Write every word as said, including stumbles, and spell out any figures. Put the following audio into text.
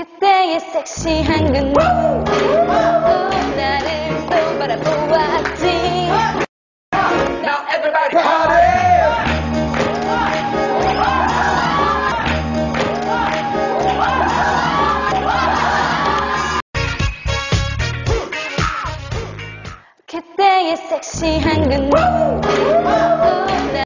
그때의 섹시한 그 눈 나를 또 바라보았지. Now everybody party! 그때의 섹시한 그 눈